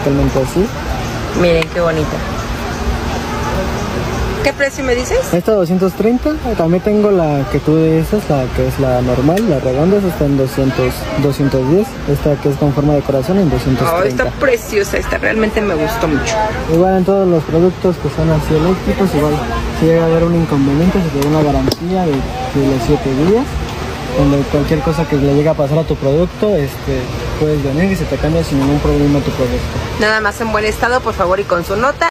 totalmente así. Miren qué bonita. ¿Qué precio me dices? Esta 230, también tengo la que tú dices, la que es la normal, la redonda, esa está en 210, esta que es con forma de corazón en 230. Oh, está preciosa, esta realmente me gustó mucho. Igual en todos los productos que son así eléctricos, igual si llega a haber un inconveniente, se te da una garantía de los 7 días, donde cualquier cosa que le llegue a pasar a tu producto, puedes venir y se te cambia sin ningún problema tu producto. Nada más en buen estado, por favor, y con su nota.